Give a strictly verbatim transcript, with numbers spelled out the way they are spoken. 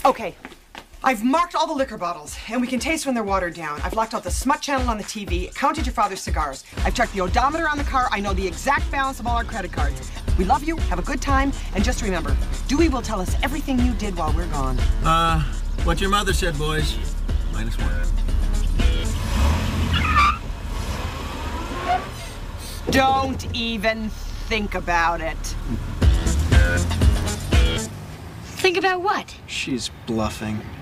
Okay. I've marked all the liquor bottles, and we can taste when they're watered down. I've locked out the smut channel on the T V, counted your father's cigars. I've checked the odometer on the car. I know the exact balance of all our credit cards. We love you, have a good time, and just remember, Dewey will tell us everything you did while we're gone. Uh, what your mother said, boys. Minus one. Don't even think about it. Think about what? She's bluffing.